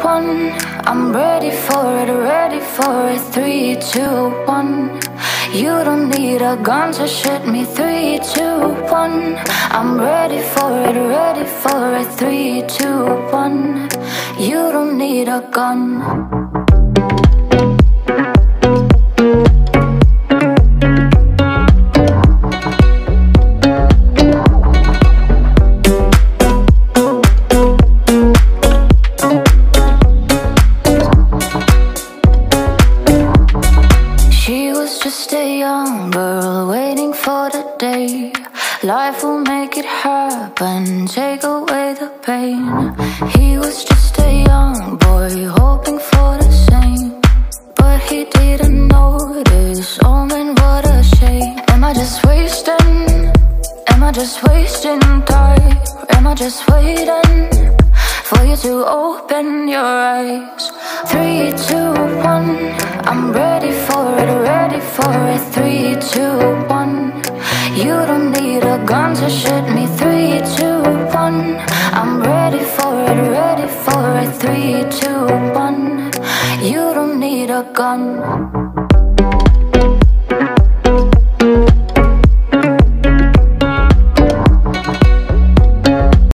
one. I'm ready for it, ready for it. 3, 2, 1. You don't need a gun to shoot me. 3, 2, 1. I'm ready for it, ready for it. 3, 2, 1. You don't need a gun. Just a young girl waiting for the day life will make it happen, take away the pain. He was just a young boy hoping for the same, but he didn't notice. Oh man, what a shame. Am I just wasting? Am I just wasting time? Am I just waiting for you to open your eyes? 3, 2, 1. I'm ready for it, ready for it. 3, 2, 1. You don't need a gun to shoot me. 3, 2, 1. I'm ready for it, ready for it. 3, 2, 1. You don't need a gun.